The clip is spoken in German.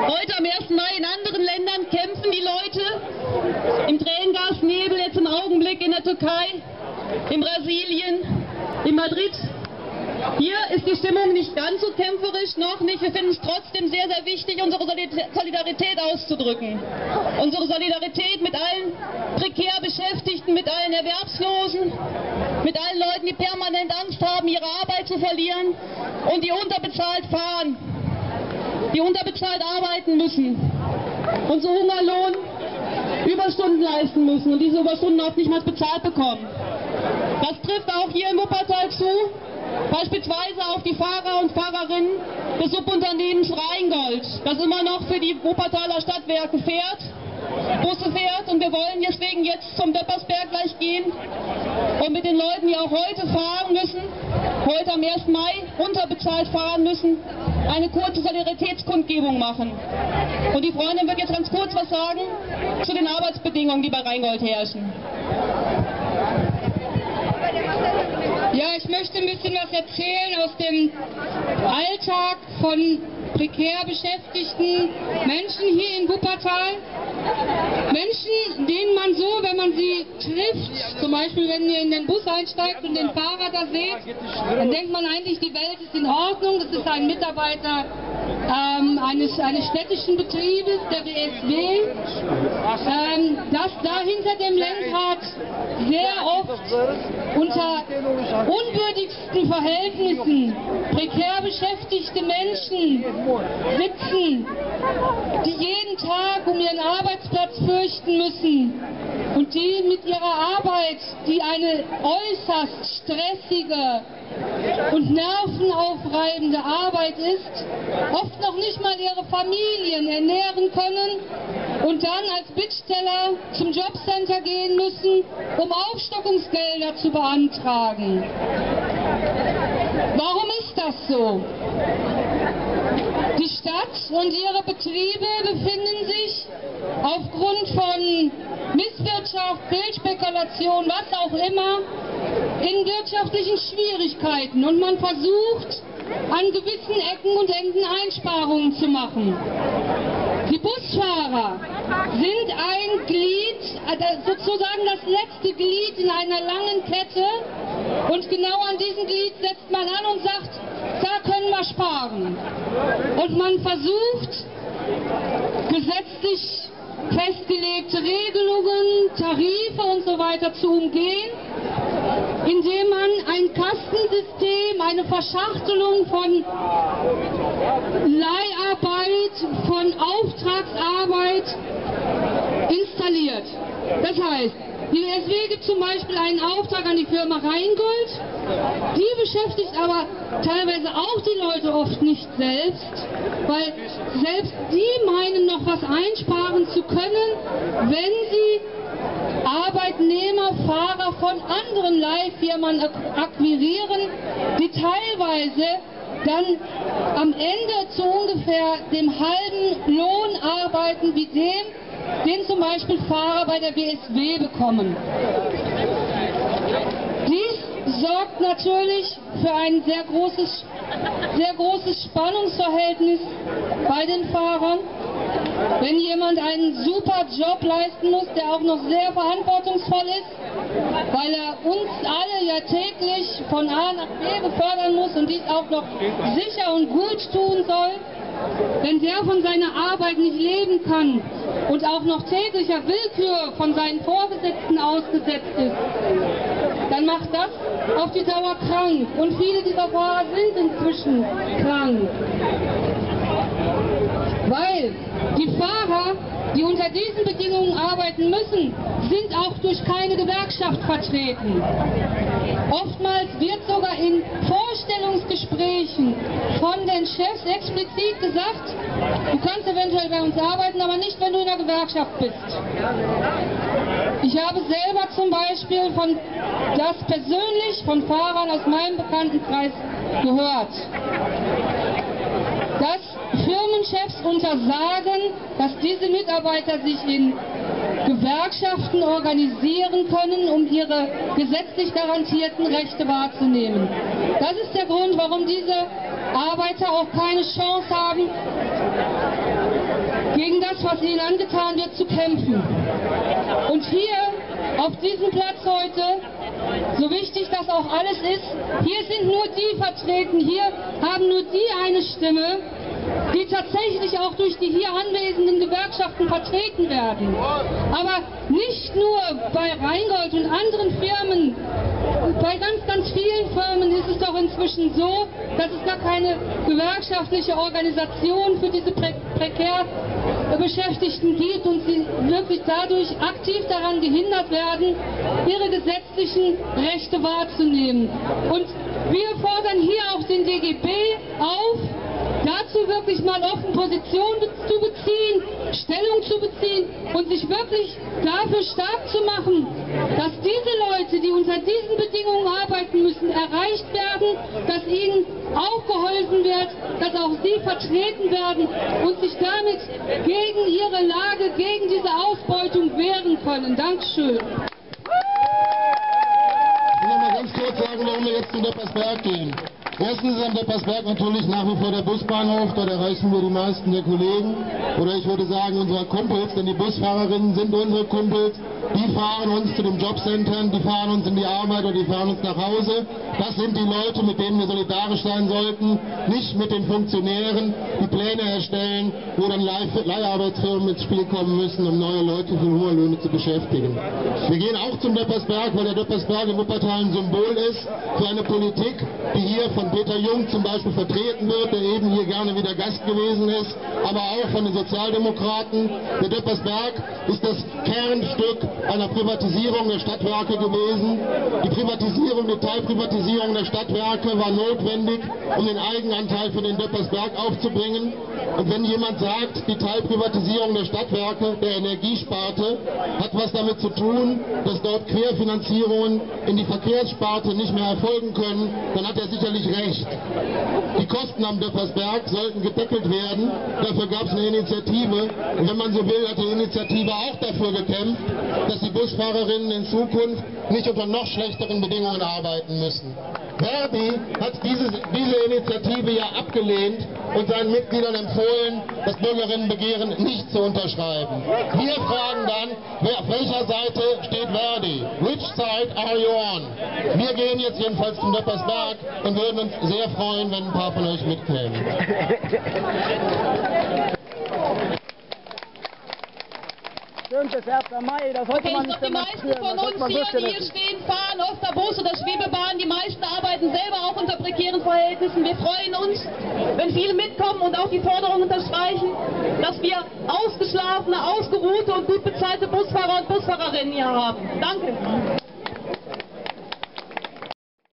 Heute am 1. Mai in anderen Ländern kämpfen die Leute im Tränengasnebel, jetzt im Augenblick in der Türkei, in Brasilien, in Madrid. Hier ist die Stimmung nicht ganz so kämpferisch, noch nicht. Wir finden es trotzdem sehr, sehr wichtig, unsere Solidarität auszudrücken. Unsere Solidarität mit allen prekär Beschäftigten, mit allen Erwerbslosen, mit allen Leuten, die permanent Angst haben, ihre Arbeit zu verlieren und die unterbezahlt fahren, die unterbezahlt arbeiten müssen und so Hungerlohn, Überstunden leisten müssen und diese Überstunden oft nicht mal bezahlt bekommen. Das trifft auch hier in Wuppertal zu. Beispielsweise auf die Fahrer und Fahrerinnen des Subunternehmens Rheingold, das immer noch für die Wuppertaler Stadtwerke fährt, Busse fährt, und wir wollen deswegen jetzt zum Döppersberg gleich gehen und mit den Leuten, die auch heute fahren müssen, heute am 1. Mai unterbezahlt fahren müssen, eine kurze Solidaritätskundgebung machen. Und die Freundin wird jetzt ganz kurz was sagen zu den Arbeitsbedingungen, die bei Rheingold herrschen. Ja, ich möchte ein bisschen was erzählen aus dem Alltag von prekär beschäftigten Menschen hier in Wuppertal. Menschen, denen man so, wenn man sie trifft, zum Beispiel wenn ihr in den Bus einsteigt und den Fahrer da seht, dann denkt man eigentlich, die Welt ist in Ordnung. Das ist ein Mitarbeiter eines städtischen Betriebes, der WSW, das da hinter dem Lenkrad sehr oft unter unwürdigsten Verhältnissen prekär beschäftigte Menschen sitzen, die jeden Tag um ihren Arbeitsplatz fürchten müssen und die mit ihrer Arbeit, die eine äußerst stressige und nervenaufreibende Arbeit ist, oft noch nicht mal ihre Familien ernähren können und dann als Bittsteller zum Jobcenter gehen müssen, um Aufstockungsgelder zu beantragen. Warum ist das so? Die Stadt und ihre Betriebe befinden sich aufgrund von Misswirtschaft, Fehlspekulation, was auch immer, in wirtschaftlichen Schwierigkeiten, und man versucht, an gewissen Ecken und Enden Einsparungen zu machen. Die Busfahrer sind ein Glied, sozusagen das letzte Glied in einer langen Kette, und genau an diesem Glied setzt man an und sagt, da können wir sparen. Und man versucht, gesetzlich festgelegte Regelungen, Tarife und so weiter zu umgehen, indem man ein Kastensystem, eine Verschachtelung von Leiharbeit, von Auftragsarbeit installiert. Das heißt, die WSW gibt zum Beispiel einen Auftrag an die Firma Rheingold, die beschäftigt aber teilweise auch die Leute oft nicht selbst, weil selbst die meinen noch was einsparen zu können, wenn sie Arbeitnehmer, Fahrer von anderen Leihfirmen akquirieren, die teilweise dann am Ende zu ungefähr dem halben Lohn arbeiten wie den zum Beispiel Fahrer bei der WSW bekommen. Dies sorgt natürlich für ein sehr großes Spannungsverhältnis bei den Fahrern. Wenn jemand einen super Job leisten muss, der auch noch sehr verantwortungsvoll ist, weil er uns alle ja täglich von A nach B befördern muss und dies auch noch sicher und gut tun soll, wenn der von seiner Arbeit nicht leben kann und auch noch täglicher Willkür von seinen Vorgesetzten ausgesetzt ist, dann macht das auf die Dauer krank. Und viele dieser Fahrer sind inzwischen krank. Weil die Fahrer, die unter diesen Bedingungen arbeiten müssen, sind auch durch keine Gewerkschaft vertreten. Oftmals wird sogar in Vorstellungsgesprächen von den Chefs explizit gesagt, du kannst eventuell bei uns arbeiten, aber nicht, wenn du in der Gewerkschaft bist. Ich habe selber zum Beispiel das persönlich von Fahrern aus meinem Bekanntenkreis gehört, dass Firmenchefs untersagen, dass diese Mitarbeiter sich in Gewerkschaften organisieren können, um ihre gesetzlich garantierten Rechte wahrzunehmen. Das ist der Grund, warum diese Arbeiter auch keine Chance haben, gegen das, was ihnen angetan wird, zu kämpfen. Und hier, auf diesem Platz heute, so wichtig das auch alles ist, hier sind nur die vertreten, hier haben nur die eine Stimme, die tatsächlich auch durch die hier anwesenden Gewerkschaften vertreten werden. Aber nicht nur bei Rheingold und anderen Firmen, bei ganz vielen Firmen ist es doch inzwischen so, dass es gar keine gewerkschaftliche Organisation für diese prekär Beschäftigten gibt und sie wirklich dadurch aktiv daran gehindert werden, ihre gesetzlichen Rechte wahrzunehmen. Und wir fordern hier auch den DGB auf, dazu wirklich mal offen Position zu beziehen, Stellung zu beziehen und sich wirklich dafür stark zu machen, dass diese Leute, die unter diesen Bedingungen arbeiten müssen, erreicht werden, dass ihnen auch geholfen wird, dass auch sie vertreten werden und sich damit gegen ihre Lage, gegen diese Ausbeutung wehren können. Dankeschön. Ich will noch mal ganz kurz sagen, warum wir jetzt zu Deppersberg gehen. Erstens ist am Deppersberg natürlich nach wie vor der Busbahnhof, dort erreichen wir die meisten der Kollegen. Oder ich würde sagen unserer Kumpels, denn die Busfahrerinnen sind unsere Kumpels. Die fahren uns zu den Jobcentern, die fahren uns in die Arbeit oder die fahren uns nach Hause. Das sind die Leute, mit denen wir solidarisch sein sollten, nicht mit den Funktionären, die Pläne erstellen, wo dann Leiharbeitsfirmen ins Spiel kommen müssen, um neue Leute für Hungerlöhne zu beschäftigen. Wir gehen auch zum Deppersberg, weil der Deppersberg in Wuppertal ein Symbol ist für eine Politik, die hier von Peter Jung zum Beispiel vertreten wird, der eben hier gerne wieder Gast gewesen ist, aber auch von den Sozialdemokraten. Der Deppersberg ist das Kernstück einer Privatisierung der Stadtwerke gewesen. Die Privatisierung, die Teilprivatisierung der Stadtwerke war notwendig, um den Eigenanteil für den Deppersberg aufzubringen. Und wenn jemand sagt, die Teilprivatisierung der Stadtwerke, der Energiesparte, hat was damit zu tun, dass dort Querfinanzierungen in die Verkehrssparte nicht mehr erfolgen können, dann hat er sicherlich recht. Die Kosten am Deppersberg sollten gedeckelt werden. Dafür gab es eine Initiative. Und wenn man so will, hat die Initiative auch dafür gekämpft, dass die Busfahrerinnen in Zukunft nicht unter noch schlechteren Bedingungen arbeiten müssen. Verdi hat diese Initiative ja abgelehnt und seinen Mitgliedern empfohlen, das Bürgerinnenbegehren nicht zu unterschreiben. Wir fragen dann, auf welcher Seite steht Verdi? Which side are you on? Wir gehen jetzt jedenfalls zum Deppersberg und würden uns sehr freuen, wenn ein paar von euch mitkämen. Das 1. Mai, das sollte man nicht die meisten von uns hier, die hier stehen, fahren oft Bus oder Schwebebahn. Die meisten arbeiten selber auch unter prekären Verhältnissen. Wir freuen uns, wenn viele mitkommen und auch die Forderung unterstreichen, dass wir ausgeschlafene, ausgeruhte und gut bezahlte Busfahrer und Busfahrerinnen hier haben. Danke.